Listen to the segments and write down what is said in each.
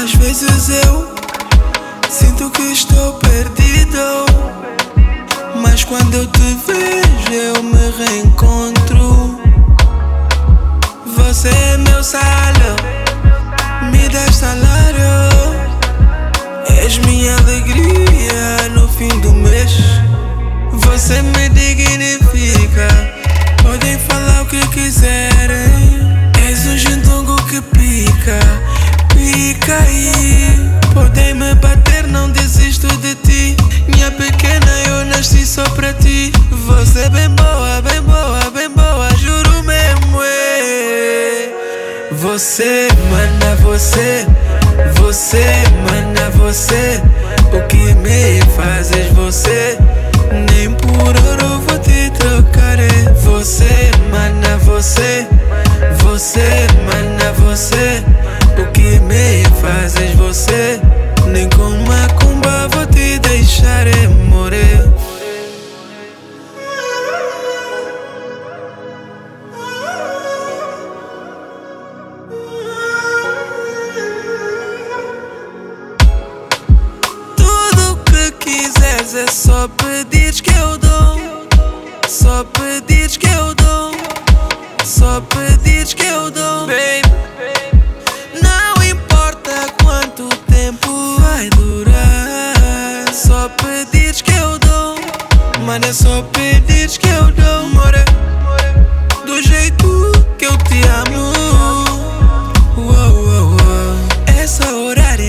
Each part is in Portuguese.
Às vezes eu sinto que estou perdido, mas quando eu te vejo eu me reencontro. Você é meu salo, me dás salário, és minha alegria no fim do mês. Você me dignifica, podem falar o que quiserem. És um juntungo que pica, pica aí. Podem me bater, não desisto de ti. Minha pequena, eu nasci só pra ti. Você é bem boa, bem boa, bem boa, juro mesmo, Você, mana, você mana, você. O que me fazes você? Nem por ouro vou te trocar, Você, mana, você mana, você. O que me fazes você? Nem com macumba vou te deixar morrer. Tudo que quiseres é só pedires que eu dou. Só pedires que eu dou. Só pedires que eu dou, baby. Não importa quanto tempo vai durar. Só pedires que eu dou. Mano, é só pedires que eu dou, more. Do jeito que eu te amo. Essa horária,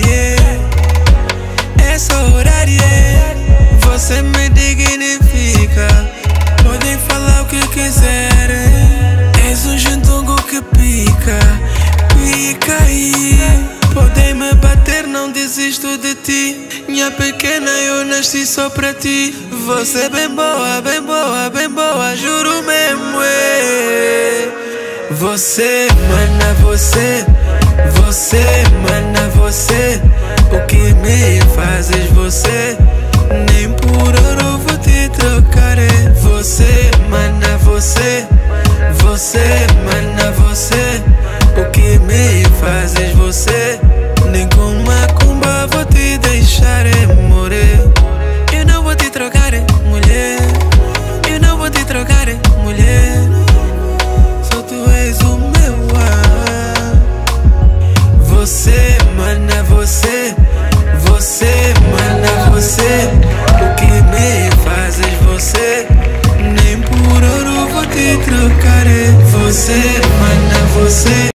essa horária. Você me dignifica, podem falar o que quiserem. És um juntungo que pica, pica aí. Podem me bater, não desisto de ti. Minha pequena, eu nasci só pra ti. Você é bem boa, bem boa, bem boa, juro mesmo, Você, mana, você mana, você. O que me fazes você? Nem por ouro vou te trocar, Você, mana, você mana, você. O que me fazes você? Nem com macumba vou te deixar morrer. Eu não vou te trocar, mulher. Eu não vou te trocar, mulher. Só tu és o meu ar. Você, mana, você mana, você. O que me fazes você? Nem por ouro vou te trocar, Você, mana, você.